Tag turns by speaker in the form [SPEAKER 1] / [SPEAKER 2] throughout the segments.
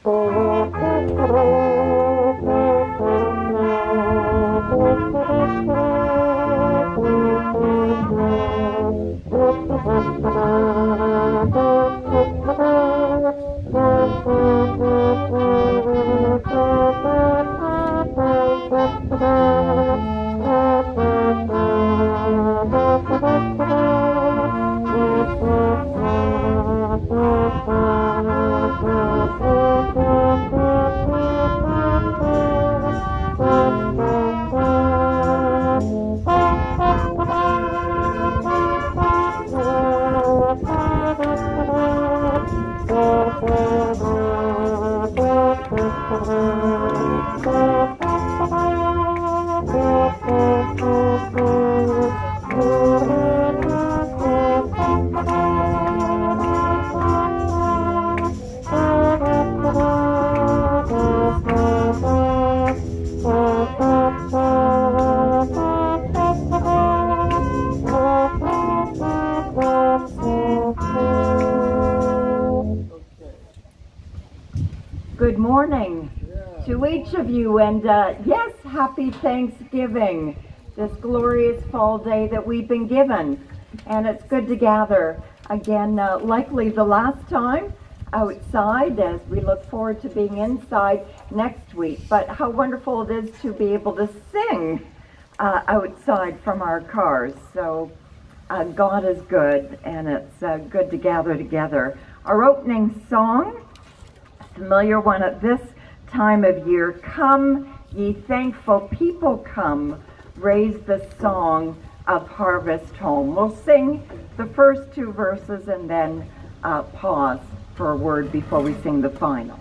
[SPEAKER 1] Good morning to each of you, and yes, happy Thanksgiving, this glorious fall day that we've been given. And it's good to gather again, likely the last time outside, as we look forward to being inside next week. But how wonderful it is to be able to sing outside from our cars. So God is good, and it's good to gather together. Our opening song, familiar one at this time of year, "Come, ye thankful people, come, raise the song of harvest home." We'll sing the first two verses and then pause for a word before we sing the final.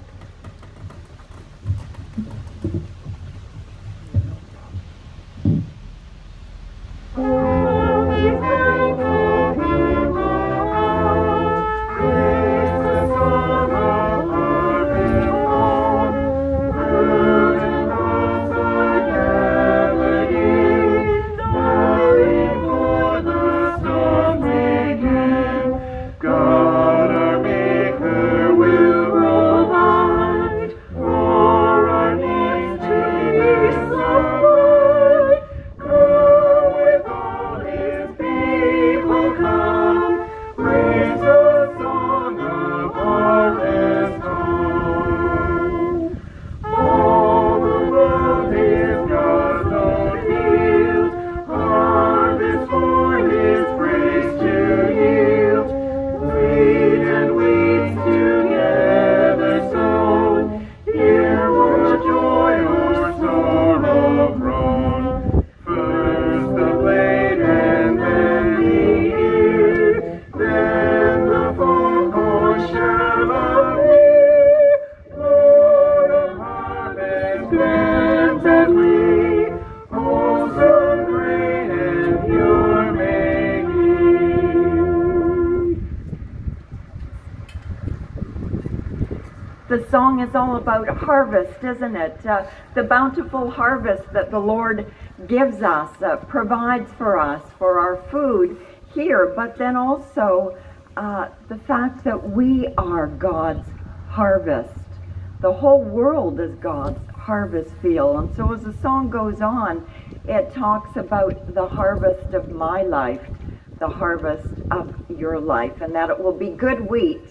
[SPEAKER 1] The song is all about harvest, isn't it? The bountiful harvest that the Lord gives us, provides for us, for our food here, but then also the fact that we are God's harvest. The whole world is God's harvest field. And so as the song goes on, it talks about the harvest of my life, the harvest of your life, and that it will be good wheat,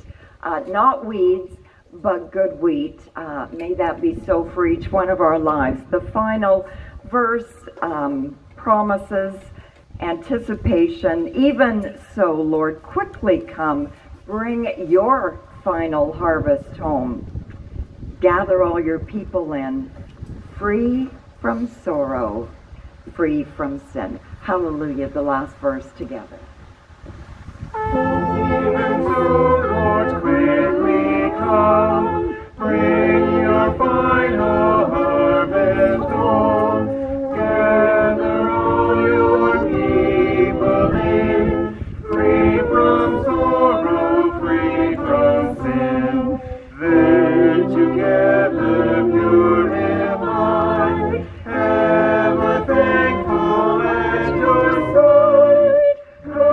[SPEAKER 1] not weeds, but good wheat. May that be so for each one of our lives. The final verse promises anticipation. Even so, Lord, quickly come, bring your final harvest home. Gather all your people in, free from sorrow, free from sin. Hallelujah, the last verse together.
[SPEAKER 2] Even so, Lord, quickly come, bring your final harvest home. Gather all your people in, free from sorrow, free from sin. Then together, pure and high, ever thankful at your side,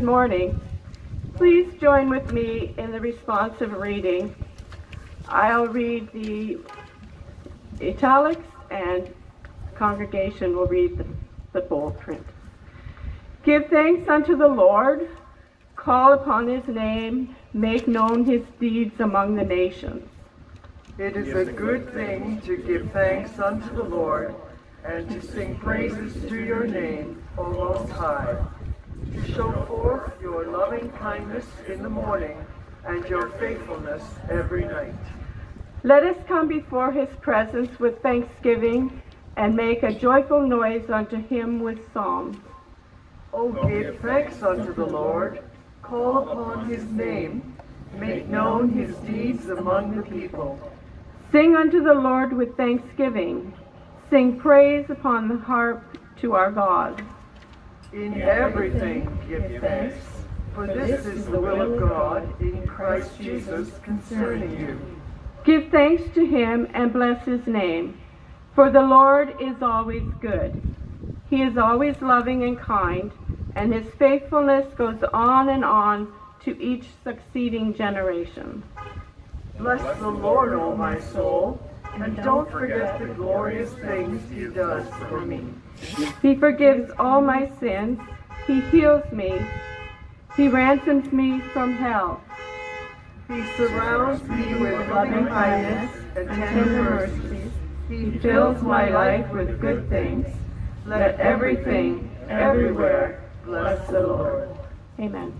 [SPEAKER 3] Good morning. Please join with me in the responsive reading. I'll read the italics and congregation will read the bold print. Give thanks unto the Lord, call upon his name, make known his deeds among the nations.
[SPEAKER 4] It is a good thing to give thanks unto the Lord, and to sing praises to your name, O Most High, to show forth your loving kindness in the morning, and your faithfulness every night.
[SPEAKER 3] Let us come before his presence with thanksgiving, and make a joyful noise unto him with psalms.
[SPEAKER 4] O give thanks unto the Lord, call upon his name, make known his deeds among the people.
[SPEAKER 3] Sing unto the Lord with thanksgiving, sing praise upon the harp to our God.
[SPEAKER 4] In everything give thanks, for this is the will of God in Christ Jesus concerning you.
[SPEAKER 3] Give thanks to him and bless his name, for the Lord is always good. He is always loving and kind, and his faithfulness goes on and on to each succeeding generation.
[SPEAKER 4] Bless the Lord, O my soul, and don't forget the glorious things he does for me.
[SPEAKER 3] He forgives all my sins, he heals me, he ransoms me from hell.
[SPEAKER 4] He surrounds me with loving kindness and tender mercies. He fills my life with good things. Let everything, everywhere, bless the Lord.
[SPEAKER 3] Amen.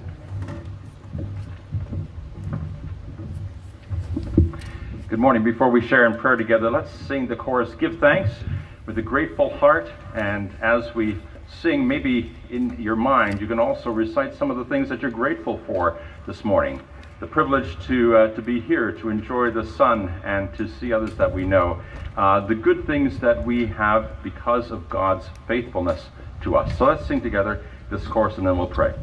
[SPEAKER 5] Good morning. Before we share in prayer together, let's sing the chorus, Give Thanks, with a grateful heart. And as we sing, maybe in your mind, you can also recite some of the things that you're grateful for this morning. The privilege to be here, to enjoy the sun, and to see others that we know. The good things that we have because of God's faithfulness to us. So let's sing together this chorus and then we'll pray.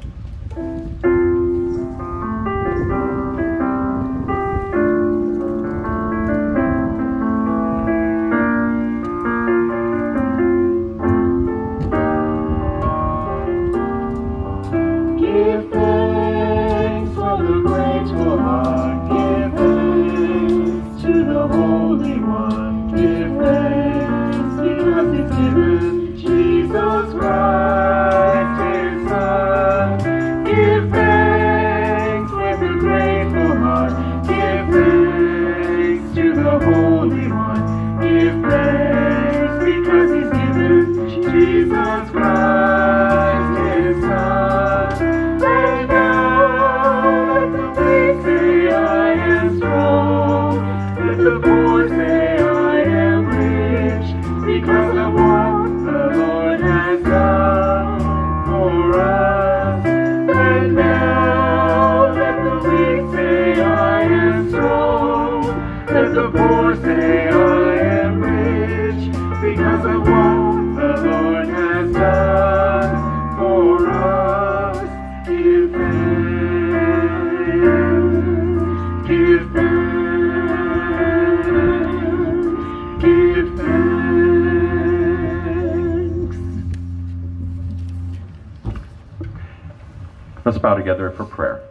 [SPEAKER 5] Let's bow together for prayer.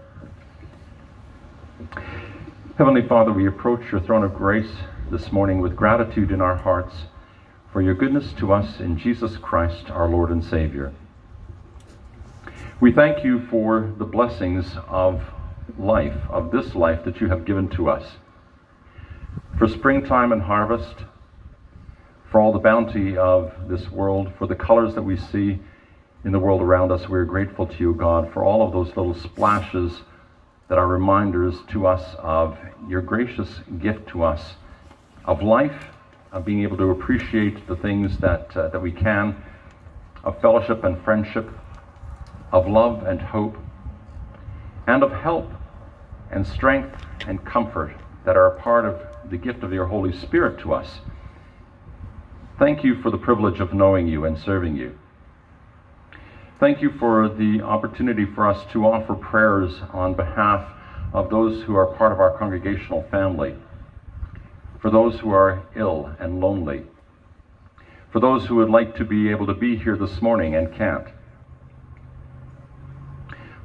[SPEAKER 5] Heavenly Father, we approach your throne of grace this morning with gratitude in our hearts for your goodness to us in Jesus Christ, our Lord and Savior. We thank you for the blessings of life, of this life that you have given to us, for springtime and harvest, for all the bounty of this world, for the colors that we see in the world around us. We're grateful to you, God, for all of those little splashes that are reminders to us of your gracious gift to us of life, of being able to appreciate the things that we can, of fellowship and friendship, of love and hope, and of help and strength and comfort that are a part of the gift of your Holy Spirit to us. Thank you for the privilege of knowing you and serving you. Thank you for the opportunity for us to offer prayers on behalf of those who are part of our congregational family, for those who are ill and lonely, for those who would like to be able to be here this morning and can't.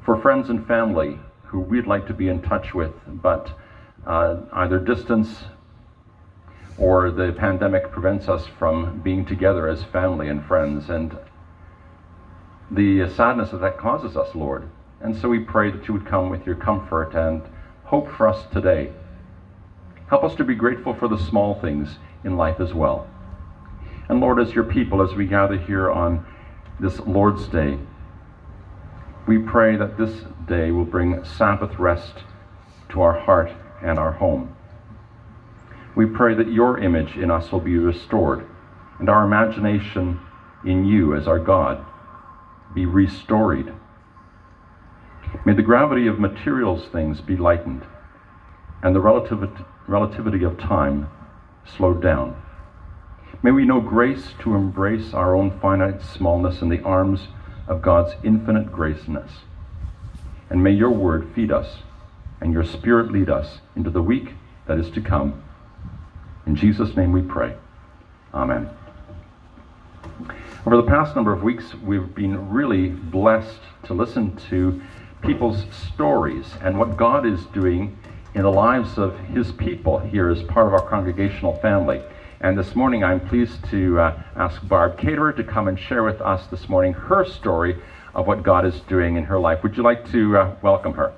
[SPEAKER 5] For friends and family who we'd like to be in touch with, but either distance or the pandemic prevents us from being together as family and friends, and the sadness that causes us, Lord. And so we pray that you would come with your comfort and hope for us today. Help us to be grateful for the small things in life as well. And Lord, as your people, as we gather here on this Lord's Day, we pray that this day will bring Sabbath rest to our heart and our home. We pray that your image in us will be restored, and our imagination in you as our God be restored. May the gravity of materials things be lightened, and the relativity of time slowed down. May we know grace to embrace our own finite smallness in the arms of God's infinite graceness. And may your word feed us, and your spirit lead us into the week that is to come. In Jesus' name we pray. Amen. Over the past number of weeks, we've been really blessed to listen to people's stories and what God is doing in the lives of his people here as part of our congregational family. And this morning I'm pleased to ask Barb Caterer to come and share with us this morning her story of what God is doing in her life. Would you like to welcome her?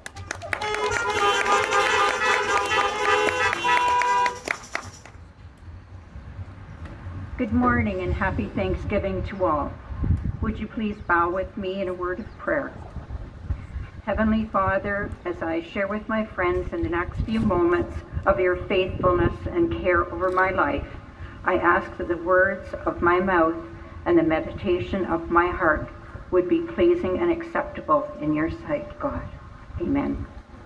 [SPEAKER 6] Good morning and happy Thanksgiving to all. Would you please bow with me in a word of prayer? Heavenly Father, as I share with my friends in the next few moments of your faithfulness and care over my life, I ask that the words of my mouth and the meditation of my heart would be pleasing and acceptable in your sight, God. Amen.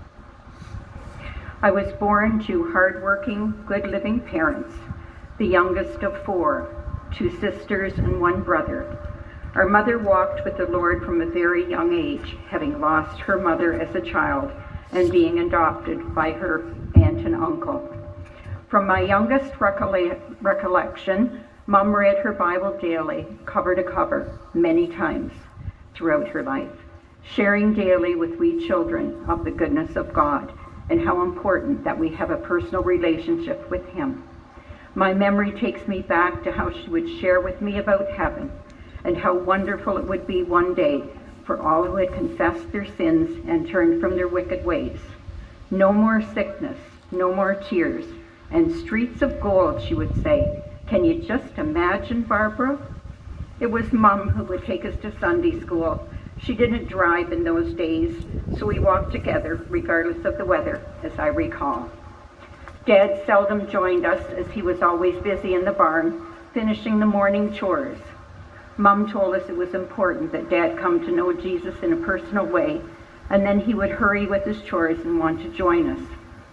[SPEAKER 6] I was born to hardworking, good-living parents, the youngest of 4, 2 sisters and 1 brother. Our mother walked with the Lord from a very young age, having lost her mother as a child and being adopted by her aunt and uncle. From my youngest recollection, Mom read her Bible daily, cover to cover, many times throughout her life, sharing daily with we children of the goodness of God and how important that we have a personal relationship with him. My memory takes me back to how she would share with me about heaven and how wonderful it would be one day for all who had confessed their sins and turned from their wicked ways. No more sickness, no more tears, and streets of gold, she would say. Can you just imagine, Barbara? It was Mom who would take us to Sunday school. She didn't drive in those days, so we walked together regardless of the weather, as I recall. Dad seldom joined us as he was always busy in the barn, finishing the morning chores. Mom told us it was important that Dad come to know Jesus in a personal way, and then he would hurry with his chores and want to join us.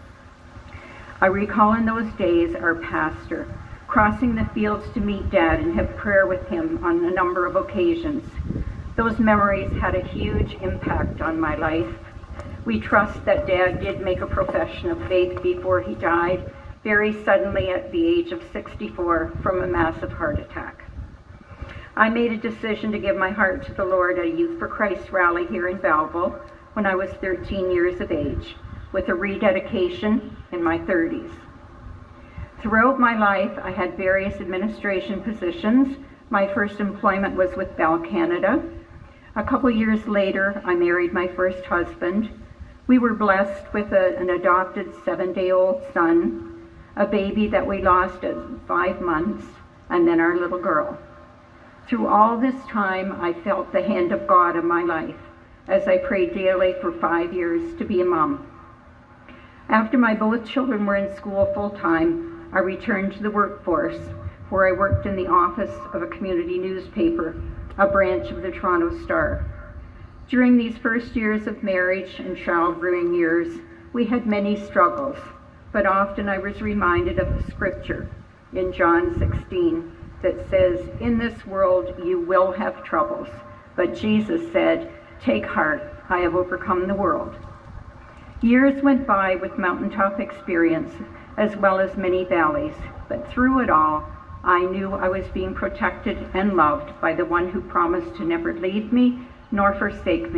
[SPEAKER 6] I recall in those days our pastor crossing the fields to meet Dad and have prayer with him on a number of occasions. Those memories had a huge impact on my life. We trust that Dad did make a profession of faith before he died, very suddenly at the age of 64 from a massive heart attack. I made a decision to give my heart to the Lord at a Youth for Christ rally here in Belleville when I was 13 years of age, with a rededication in my 30s. Throughout my life, I had various administration positions. My first employment was with Bell Canada. A couple years later, I married my first husband. We were blessed with an adopted 7-day-old son, a baby that we lost at 5 months, and then our little girl. Through all this time, I felt the hand of God in my life as I prayed daily for 5 years to be a mom. After my both children were in school full-time, I returned to the workforce, where I worked in the office of a community newspaper, a branch of the Toronto Star. During these first years of marriage and child-rearing years, we had many struggles, but often I was reminded of the scripture in John 16 that says, "In this world you will have troubles," but Jesus said, "Take heart, I have overcome the world." Years went by with mountaintop experience, as well as many valleys, but through it all, I knew I was being protected and loved by the one who promised to never leave me nor forsake me,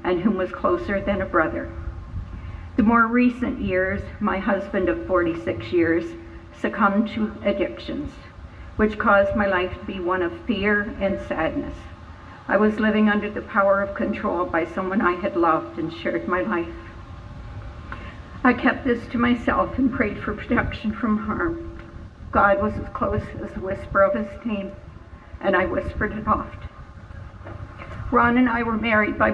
[SPEAKER 6] and whom was closer than a brother. The more recent years, my husband of 46 years succumbed to addictions, which caused my life to be one of fear and sadness. I was living under the power of control by someone I had loved and shared my life. I kept this to myself and prayed for protection from harm. God was as close as the whisper of his name, and I whispered it oft. Ron and I were married by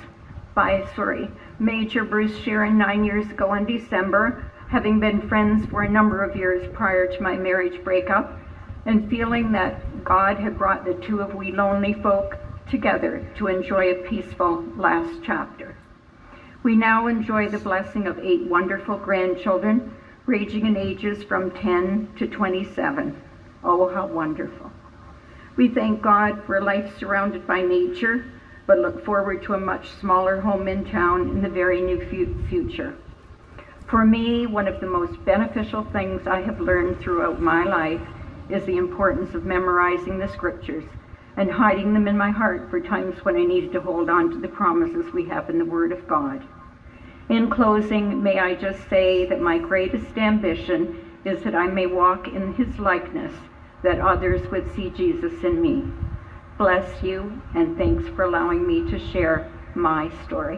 [SPEAKER 6] Major Bruce Sheeran 9 years ago in December, having been friends for a number of years prior to my marriage breakup, and feeling that God had brought the two of we lonely folk together to enjoy a peaceful last chapter. We now enjoy the blessing of 8 wonderful grandchildren, ranging in ages from 10 to 27. Oh, how wonderful. We thank God for a life surrounded by nature, but look forward to a much smaller home in town in the very near future. For me, one of the most beneficial things I have learned throughout my life is the importance of memorizing the scriptures and hiding them in my heart for times when I needed to hold on to the promises we have in the Word of God. In closing, may I just say that my greatest ambition is that I may walk in his likeness, that others would see Jesus in me. Bless you, and thanks for allowing me to share my story.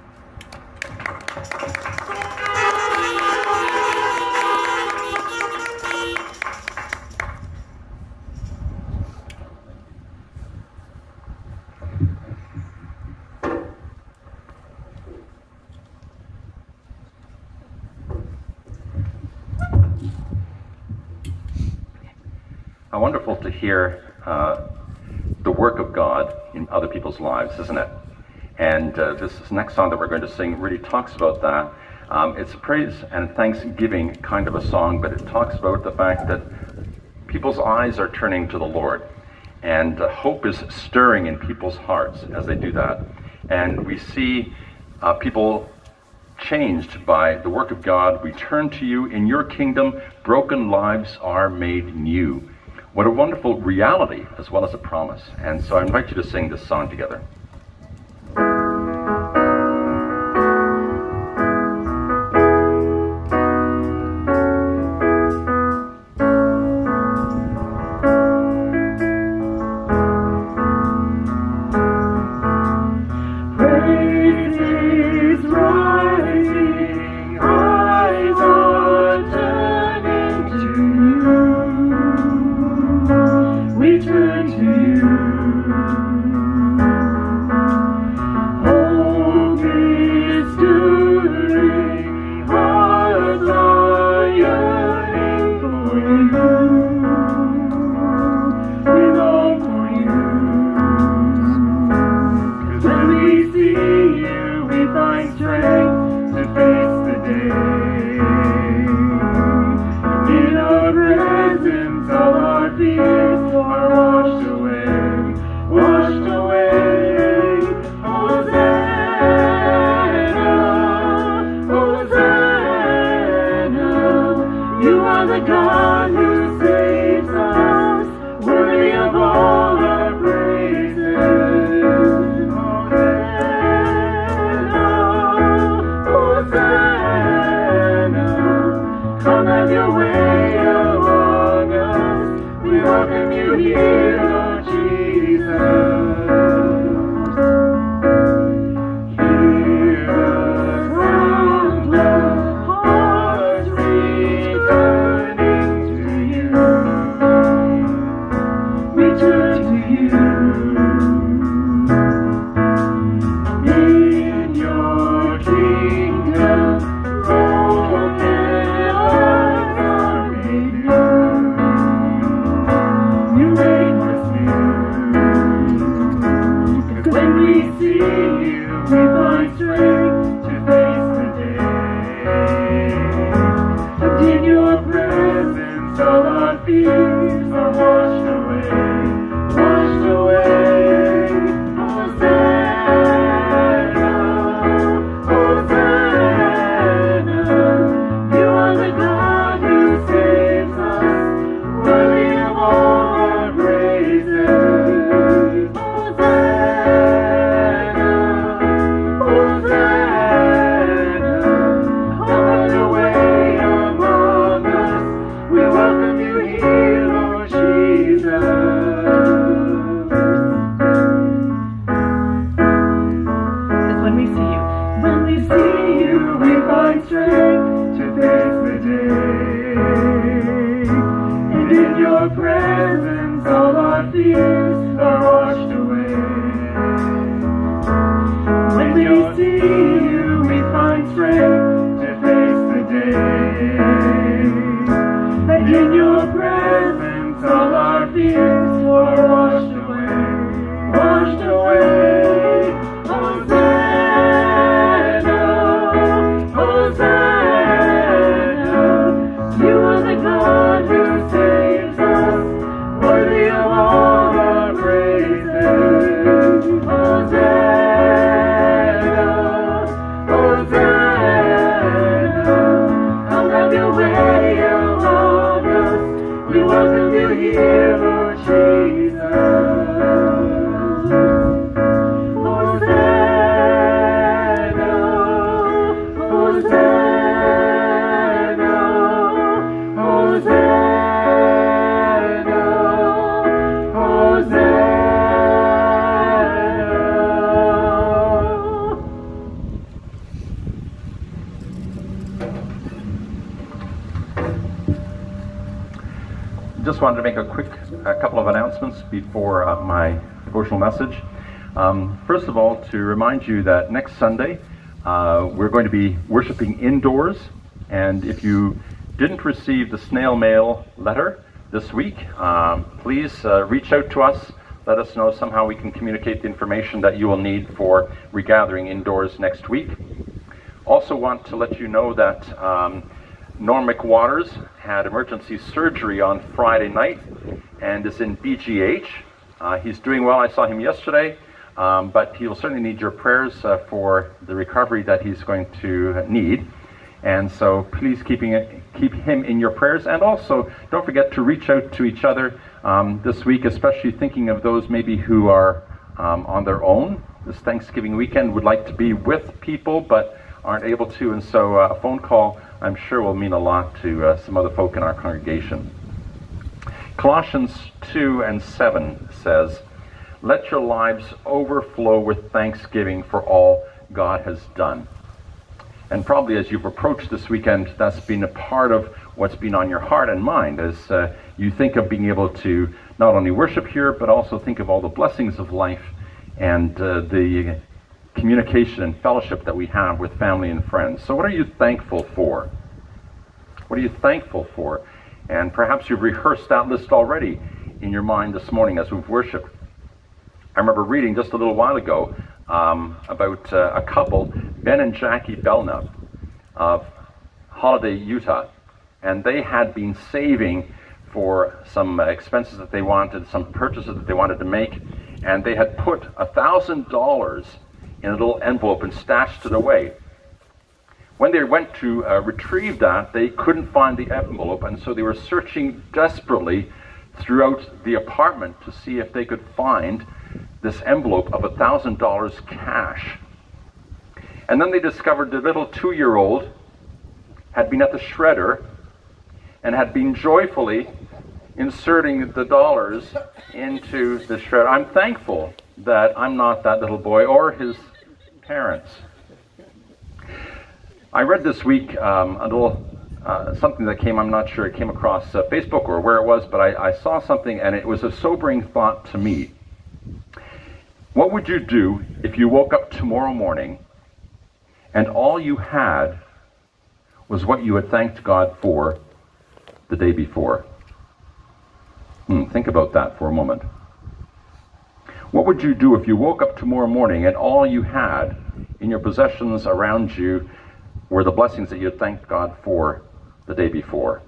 [SPEAKER 5] How wonderful to hear the work of God in other people's lives, isn't it? And this next song that we're going to sing really talks about that. It's a praise and thanksgiving kind of a song, but it talks about the fact that people's eyes are turning to the Lord, and hope is stirring in people's hearts as they do that. And we see people changed by the work of God. We turn to you. In your kingdom, broken lives are made new. What a wonderful reality as well as a promise. And so I invite you to sing this song together. just wanted to make a couple of announcements before my devotional message. First of all, to remind you that next Sunday we're going to be worshiping indoors, and if you didn't receive the snail mail letter this week, please reach out to us. Let us know somehow we can communicate the information that you will need for regathering indoors next week. Also want to let you know that Norm McWaters had emergency surgery on Friday night and is in BGH. He's doing well. I saw him yesterday, but he will certainly need your prayers for the recovery that he's going to need. And so please keep him in your prayers. And also, don't forget to reach out to each other this week, especially thinking of those maybe who are on their own this Thanksgiving weekend, would like to be with people but aren't able to. And so a phone call, I'm sure, will mean a lot to some other folk in our congregation. Colossians 2:7 says, "Let your lives overflow with thanksgiving for all God has done." And probably as you've approached this weekend, that's been a part of what's been on your heart and mind as you think of being able to not only worship here, but also think of all the blessings of life and the communication and fellowship that we have with family and friends. So what are you thankful for? What are you thankful for? And perhaps you've rehearsed that list already in your mind this morning as we've worshiped. I remember reading just a little while ago about a couple, Ben and Jackie Belknap of Holiday, Utah, and they had been saving for some expenses that they wanted, some purchases that they wanted to make, and they had put $1,000 in a little envelope and stashed it away. When they went to retrieve that, they couldn't find the envelope, and so they were searching desperately throughout the apartment to see if they could find this envelope of $1,000 cash. And then they discovered the little 2-year-old had been at the shredder and had been joyfully inserting the dollars into the shredder. I'm thankful that I'm not that little boy or his parents. I read this week a little something that came, I'm not sure, it came across Facebook or where it was, but I saw something and it was a sobering thought to me. What would you do if you woke up tomorrow morning and all you had was what you had thanked God for the day before? Think about that for a moment. What would you do if you woke up tomorrow morning and all you had in your possessions around you were the blessings that you had thanked God for the day before?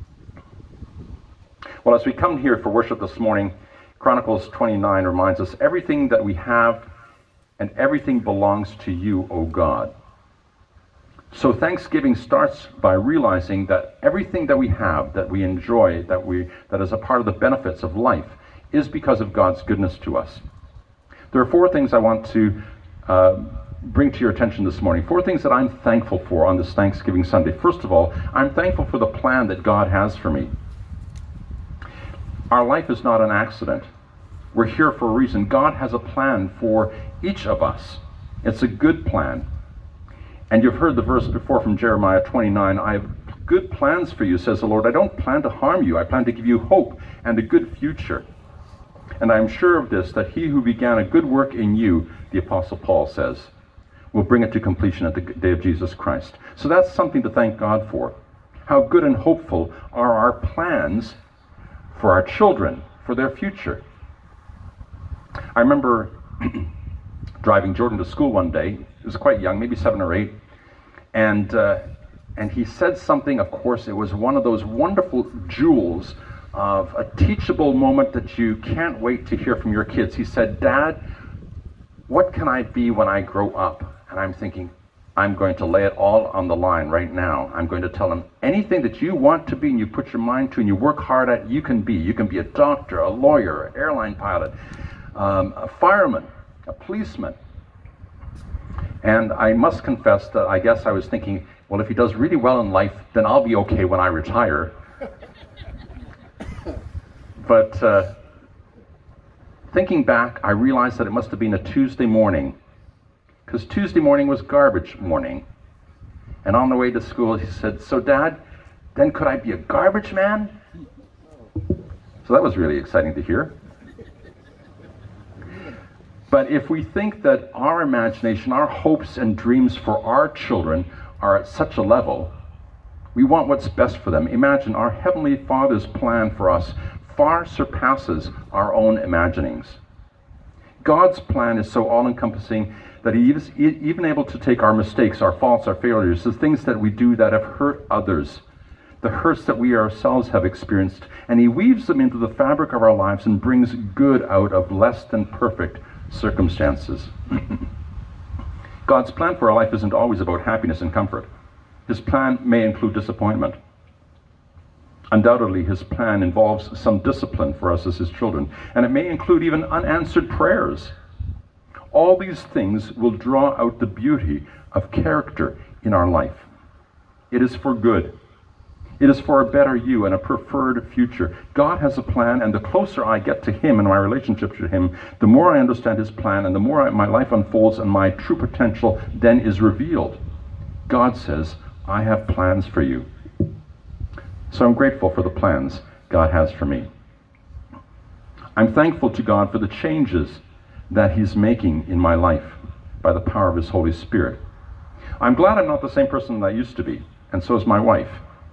[SPEAKER 5] Well, as we come here for worship this morning, Chronicles 29 reminds us, everything that we have and everything belongs to you, O God. So Thanksgiving starts by realizing that everything that we have, that we enjoy, that is a part of the benefits of life, is because of God's goodness to us. There are 4 things I want to bring to your attention this morning. 4 things that I'm thankful for on this Thanksgiving Sunday. First of all, I'm thankful for the plan that God has for me. Our life is not an accident. We're here for a reason. God has a plan for each of us. It's a good plan. And you've heard the verse before from Jeremiah 29, "I have good plans for you, says the Lord. I don't plan to harm you. I plan to give you hope and a good future. And I am sure of this, that he who began a good work in you," the Apostle Paul says, "will bring it to completion at the day of Jesus Christ." So that's something to thank God for. How good and hopeful are our plans for our children, for their future. I remember driving Jordan to school one day. He was quite young, maybe 7 or 8, and he said something. Of course, it was one of those wonderful jewels of a teachable moment that you can't wait to hear from your kids. He said, "Dad, what can I be when I grow up?" And I'm thinking, I'm going to lay it all on the line right now. I'm going to tell him, anything that you want to be and you put your mind to and you work hard at, you can be. You can be a doctor, a lawyer, an airline pilot, a fireman, a policeman. And I must confess that I guess I was thinking, well, if he does really well in life, then I'll be okay when I retire. But thinking back, I realized that it must have been a Tuesday morning, because Tuesday morning was garbage morning. And on the way to school, he said, "So Dad, then could I be a garbage man?" So that was really exciting to hear. But if we think that our imagination, our hopes and dreams for our children are at such a level, we want what's best for them. Imagine our Heavenly Father's plan for us far surpasses our own imaginings. God's plan is so all-encompassing that He is even able to take our mistakes, our faults, our failures, the things that we do that have hurt others, the hurts that we ourselves have experienced, and He weaves them into the fabric of our lives and brings good out of less than perfect circumstances. God's plan for our life isn't always about happiness and comfort. His plan may include disappointment. Undoubtedly, His plan involves some discipline for us as His children, and it may include even unanswered prayers. All these things will draw out the beauty of character in our life. It is for good. It is for a better you and a preferred future. God has a plan, and the closer I get to Him and my relationship to Him, the more I understand His plan, and the more my life unfolds and my true potential then is revealed. God says, I have plans for you. So I'm grateful for the plans God has for me. I'm thankful to God for the changes that He's making in my life by the power of His Holy Spirit. I'm glad I'm not the same person that I used to be, and so is my wife.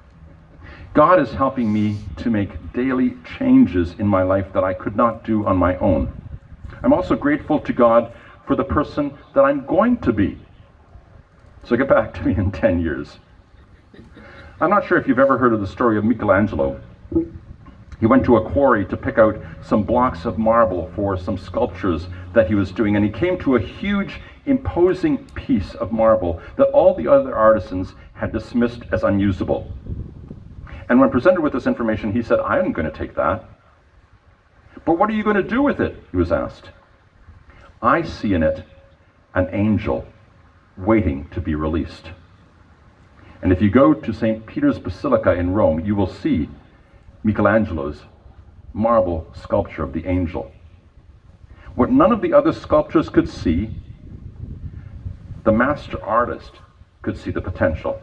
[SPEAKER 5] God is helping me to make daily changes in my life that I could not do on my own. I'm also grateful to God for the person that I'm going to be. So get back to me in 10 years. I'm not sure if you've ever heard of the story of Michelangelo. He went to a quarry to pick out some blocks of marble for some sculptures that he was doing, and he came to a huge, imposing piece of marble that all the other artisans had dismissed as unusable. And when presented with this information, he said, I'm going to take that. But what are you going to do with it? He was asked. I see in it an angel waiting to be released. And if you go to St. Peter's Basilica in Rome, you will see Michelangelo's marble sculpture of the angel. What none of the other sculptors could see, the master artist could see the potential.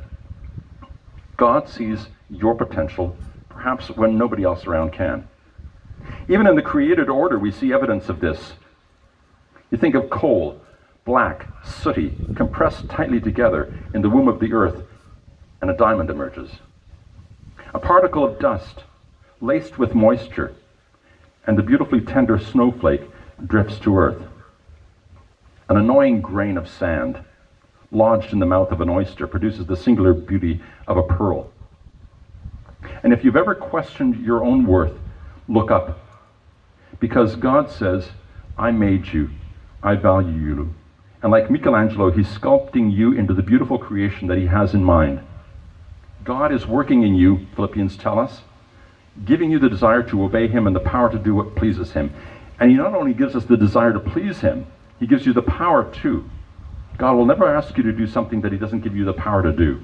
[SPEAKER 5] God sees your potential, perhaps when nobody else around can. Even in the created order, we see evidence of this. You think of coal, black, sooty, compressed tightly together in the womb of the earth, and a diamond emerges. A particle of dust, laced with moisture, and the beautifully tender snowflake drifts to earth. An annoying grain of sand, lodged in the mouth of an oyster, produces the singular beauty of a pearl. And if you've ever questioned your own worth, look up. Because God says, I made you, I value you. And like Michelangelo, He's sculpting you into the beautiful creation that He has in mind. God is working in you, Philippians tell us, giving you the desire to obey Him and the power to do what pleases Him. And He not only gives us the desire to please Him, He gives you the power too. God will never ask you to do something that He doesn't give you the power to do.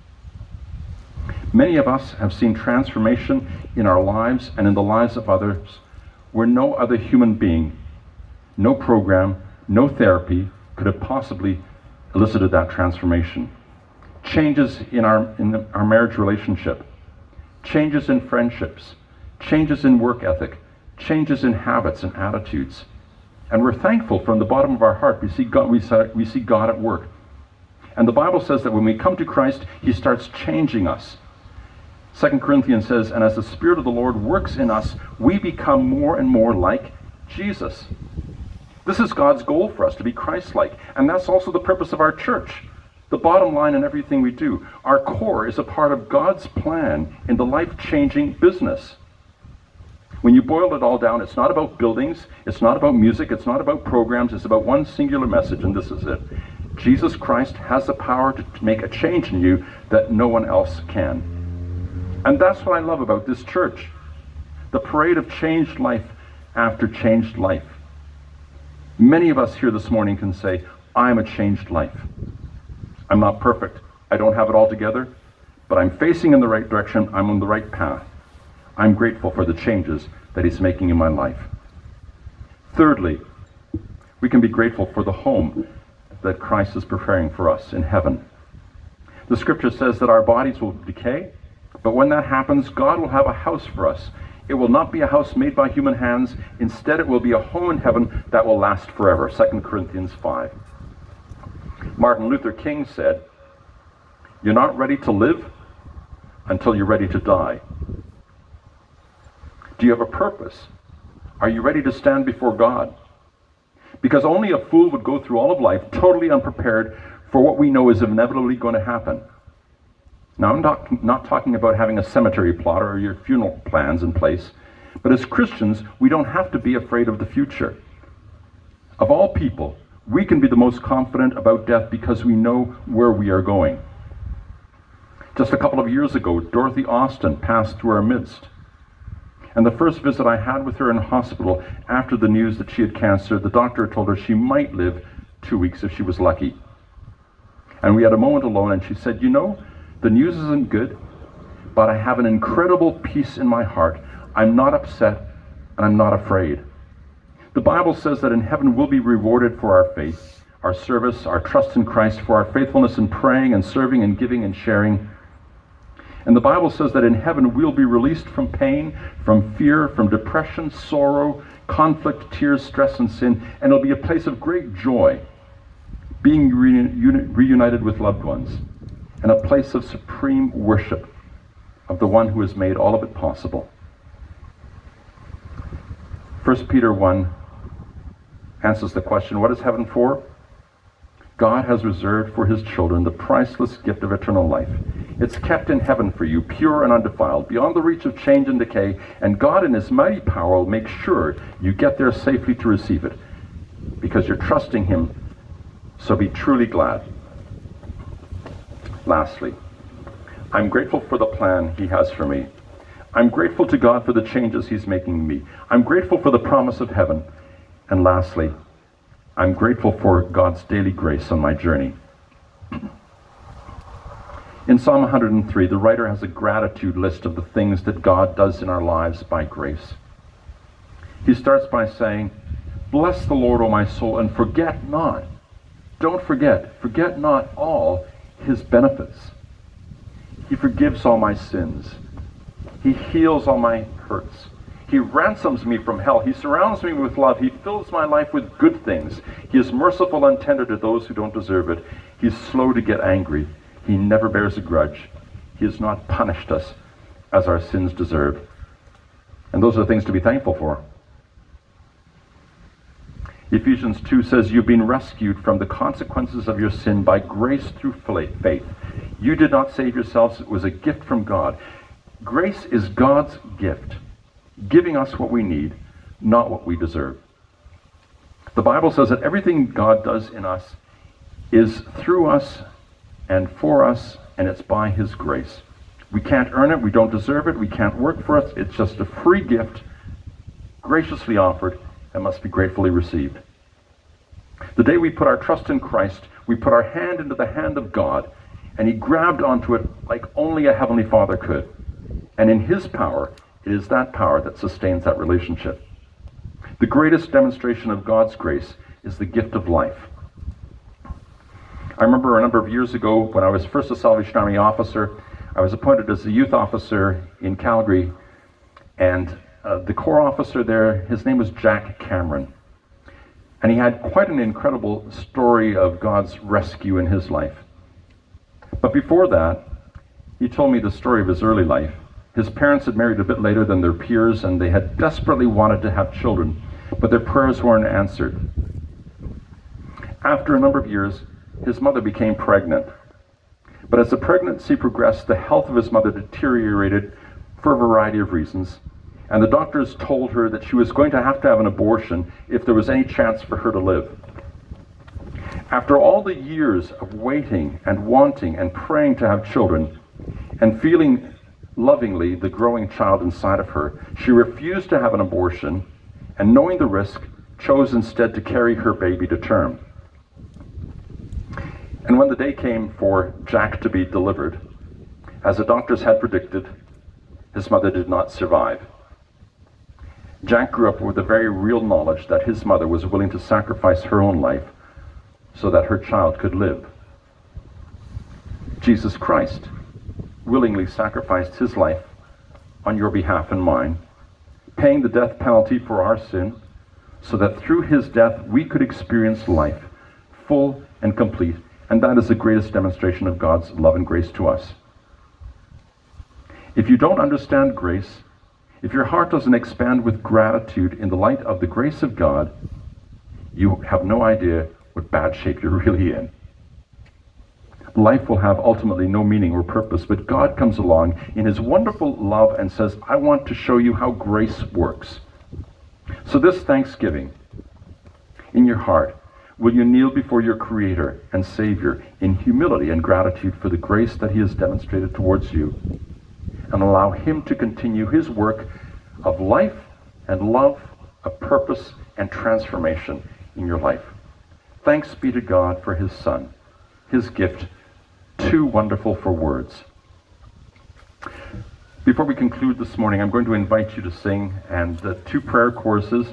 [SPEAKER 5] Many of us have seen transformation in our lives and in the lives of others where no other human being, no program, no therapy could have possibly elicited that transformation. Changes in our marriage relationship, changes in friendships, changes in work ethic, changes in habits and attitudes. And we're thankful from the bottom of our heart. We see God at work. And the Bible says that when we come to Christ, He starts changing us. 2 Corinthians says, and as the Spirit of the Lord works in us, we become more and more like Jesus. This is God's goal for us, to be Christ-like. And that's also the purpose of our church. The bottom line in everything we do, our core is a part of God's plan in the life-changing business. When you boil it all down, it's not about buildings, it's not about music, it's not about programs, it's about one singular message, and this is it. Jesus Christ has the power to make a change in you that no one else can. And that's what I love about this church. The parade of changed life after changed life. Many of us here this morning can say, I'm a changed life. I'm not perfect. I don't have it all together, but I'm facing in the right direction. I'm on the right path. I'm grateful for the changes that He's making in my life. Thirdly, we can be grateful for the home that Christ is preparing for us in heaven. The scripture says that our bodies will decay, but when that happens, God will have a house for us It will not be a house made by human hands. Instead, it will be a home in heaven that will last forever. 2 Corinthians 5. Martin Luther King said, "You're not ready to live until you're ready to die." Do you have a purpose? Are you ready to stand before God? Because only a fool would go through all of life totally unprepared for what we know is inevitably going to happen. Now, I'm not talking about having a cemetery plot or your funeral plans in place, but as Christians, we don't have to be afraid of the future. Of all people, we can be the most confident about death because we know where we are going. Just a couple of years ago, Dorothy Austin passed through our midst. And the first visit I had with her in hospital after the news that she had cancer, the doctor told her she might live 2 weeks if she was lucky. And we had a moment alone, and she said, "You know, the news isn't good, but I have an incredible peace in my heart. I'm not upset, and I'm not afraid." The Bible says that in heaven we'll be rewarded for our faith, our service, our trust in Christ, for our faithfulness in praying and serving and giving and sharing. And the Bible says that in heaven we'll be released from pain, from fear, from depression, sorrow, conflict, tears, stress, and sin, and it'll be a place of great joy, being reunited with loved ones, and a place of supreme worship of the one who has made all of it possible. 1 Peter 1 answers the question, what is heaven for? God has reserved for his children the priceless gift of eternal life. It's kept in heaven for you, pure and undefiled, beyond the reach of change and decay, and God in his mighty power will make sure you get there safely to receive it, because you're trusting him, so be truly glad. Lastly, I'm grateful for the plan he has for me. I'm grateful to God for the changes he's making in me. I'm grateful for the promise of heaven. And lastly, I'm grateful for God's daily grace on my journey. In Psalm 103, the writer has a gratitude list of the things that God does in our lives by grace. He starts by saying, "Bless the Lord, O my soul, and forget not." Don't forget not all his benefits. He forgives all my sins. He heals all my hurts. He ransoms me from hell. He surrounds me with love. He fills my life with good things. He is merciful and tender to those who don't deserve it. He's slow to get angry. He never bears a grudge. He has not punished us as our sins deserve. And those are things to be thankful for. Ephesians 2 says, "You've been rescued from the consequences of your sin by grace through faith. You did not save yourselves. It was a gift from God." Grace is God's gift, giving us what we need, not what we deserve. The Bible says that everything God does in us is through us and for us, and it's by his grace. We can't earn it, we don't deserve it, we can't work for it. It's just a free gift, graciously offered, and must be gratefully received. The day we put our trust in Christ, we put our hand into the hand of God, and he grabbed onto it like only a Heavenly Father could. And in his power, it is that power that sustains that relationship. The greatest demonstration of God's grace is the gift of life. I remember a number of years ago when I was first a Salvation Army officer, I was appointed as a youth officer in Calgary, and the Corps officer there, his name was Jack Cameron. And he had quite an incredible story of God's rescue in his life. But before that, he told me the story of his early life. His parents had married a bit later than their peers, and they had desperately wanted to have children, but their prayers weren't answered. After a number of years, his mother became pregnant. But as the pregnancy progressed, the health of his mother deteriorated for a variety of reasons, and the doctors told her that she was going to have an abortion if there was any chance for her to live. After all the years of waiting and wanting and praying to have children, and feeling lovingly the growing child inside of her, she refused to have an abortion, and knowing the risk, chose instead to carry her baby to term. And when the day came for Jack to be delivered, as the doctors had predicted, his mother did not survive. Jack grew up with the very real knowledge that his mother was willing to sacrifice her own life so that her child could live. Jesus Christ willingly sacrificed his life on your behalf and mine paying the death penalty for our sin, so that through his death we could experience life, full and complete. And that is the greatest demonstration of God's love and grace to us. If you don't understand grace, if your heart doesn't expand with gratitude in the light of the grace of God, you have no idea what bad shape you're really in. Life will have ultimately no meaning or purpose, but God comes along in his wonderful love and says, I want to show you how grace works. So this Thanksgiving, in your heart, will you kneel before your Creator and Savior in humility and gratitude for the grace that he has demonstrated towards you, and allow him to continue his work of life and love, of purpose and transformation in your life. Thanks be to God for his Son, his gift, too wonderful for words. Before we conclude this morning, I'm going to invite you to sing, and the 2 prayer choruses,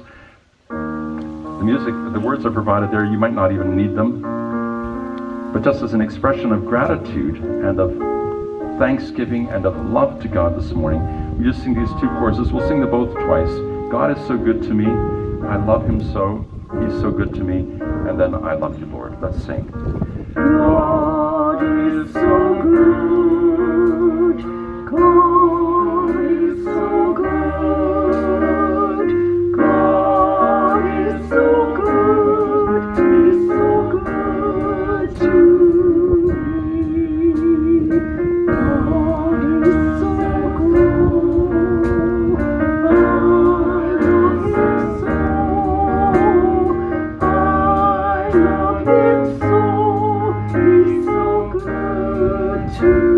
[SPEAKER 5] the words are provided there. You might not even need them, but just as an expression of gratitude and of thanksgiving and of love to God this morning, we just sing these 2 choruses. We'll sing them both twice. God is so good to me. I love him so. He's so good to me. And then I love you, Lord. Let's sing.
[SPEAKER 2] God is so good. God is so good. God is so good. He's so good to me. God is so good. I love him so. I love him so. He's so good to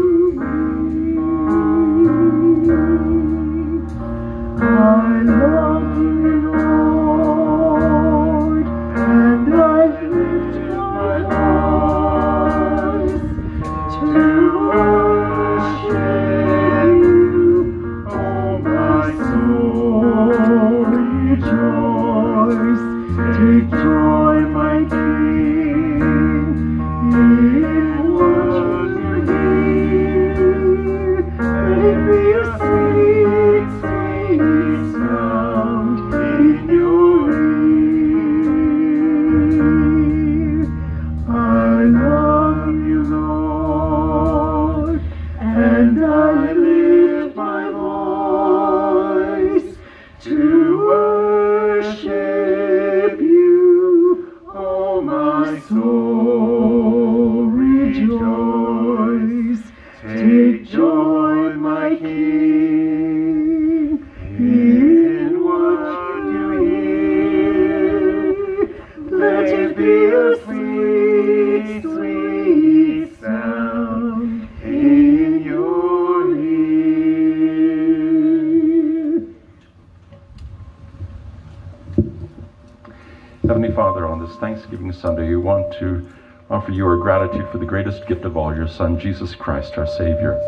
[SPEAKER 2] I love you, Lord, and I lift my voice to worship you. Oh, my soul, rejoice. Take joy, my King, in what you hear. Let it be a sweet, sweet sound in your ear. I love you, Lord, and I lift my voice to worship you. Oh, my soul, rejoice. Take joy, my King, in what you hear. Let it be a sweet, sweet sound in your ear.
[SPEAKER 5] Heavenly Father, on this Thanksgiving Sunday, we want to offer you our gratitude for the greatest gift of all, your Son, Jesus Christ, our Savior.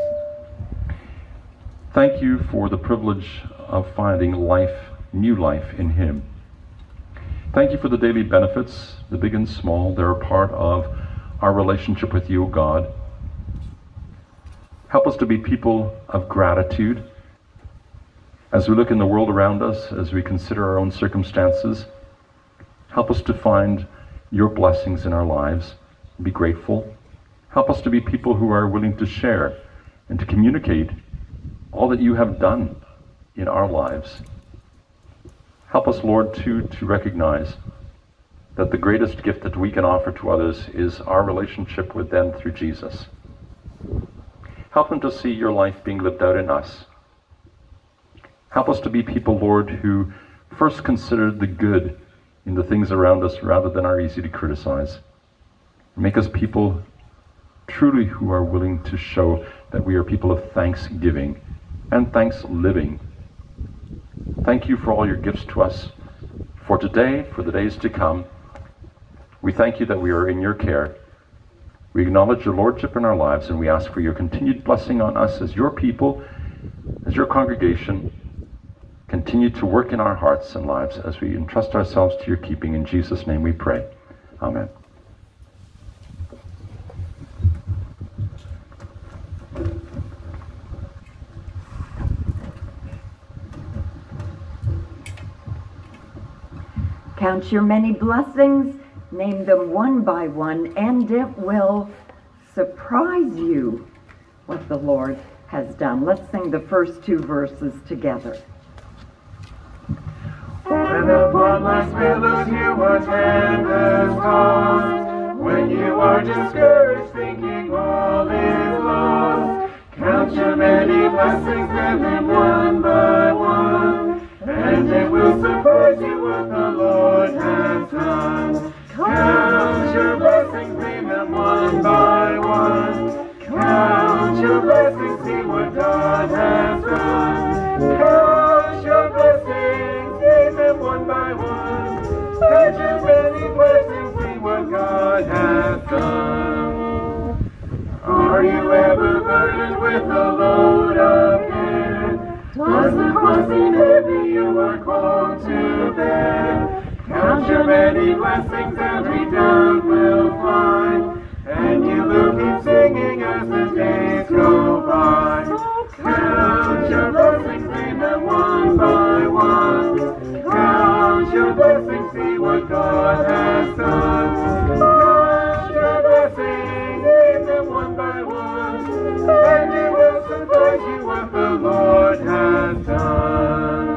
[SPEAKER 5] Thank you for the privilege of finding life, new life in him. Thank you for the daily benefits, the big and small. They're a part of our relationship with you, God. Help us to be people of gratitude as we look in the world around us, as we consider our own circumstances. Help us to find your blessings in our lives. Be grateful. Help us to be people who are willing to share and to communicate all that you have done in our lives. Help us, Lord, to recognize that the greatest gift that we can offer to others is our relationship with them through Jesus. Help them to see your life being lived out in us. Help us to be people, Lord, who first consider the good in the things around us rather than our easy to criticize. Make us people truly who are willing to show that we are people of thanksgiving and thanks living. Thank you for all your gifts to us for today, for the days to come. We thank you that we are in your care. We acknowledge your lordship in our lives, and we ask for your continued blessing on us as your people, as your congregation. Continue to work in our hearts and lives as we entrust ourselves to your keeping. In Jesus' name we pray. Amen.
[SPEAKER 1] Count your many blessings, name them one by one, and it will surprise you what the Lord has done. Let's sing the first two verses together.
[SPEAKER 2] When upon life's billows you are tempest tossed, when you are discouraged thinking all is lost, count your many blessings, name them one by one, and it will surprise you what the Lord has done. Count your blessings, name them one by one. Count your blessings, see what God has done. Count your blessings, name them one by one. Count your many blessings, see what God has done. Are you ever burdened with a load of care? Does the cross seem heavy you are called to bear? Count your many blessings, every doubt will find, and you will keep singing as the days go by. Count your blessings, name them one by one. Count your blessings, see what God has done. Count your blessings, name them one by one, and it will surprise you what the Lord has done.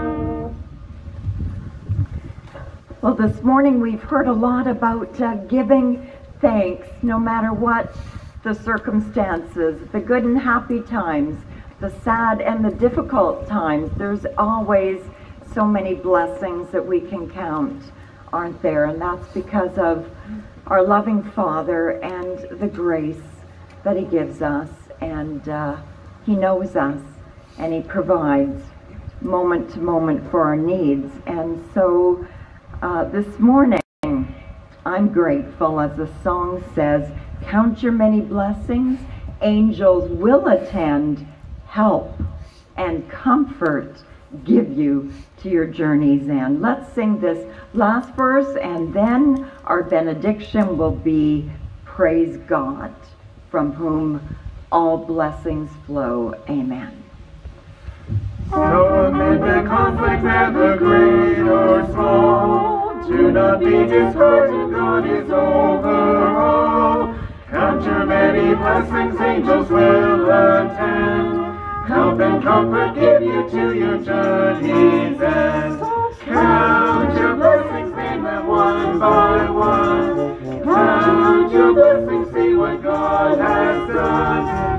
[SPEAKER 1] Well, this morning we've heard a lot about giving thanks no matter what the circumstances, the good and happy times, the sad and the difficult times. There's always so many blessings that we can count, aren't there? And that's because of our loving Father and the grace that He gives us. And He knows us and He provides moment to moment for our needs. And so this morning, I'm grateful, as the song says, count your many blessings, angels will attend, help and comfort give you to your journey's end. Let's sing this last verse, and then our benediction will be praise God, from whom all blessings flow. Amen.
[SPEAKER 2] So amid the conflict, ever great or small, do not be disheartened, God is over all. Count your many blessings, angels will attend, help and comfort give you to your journey's end. Count your blessings, name them one by one. Count your blessings, see what God has done.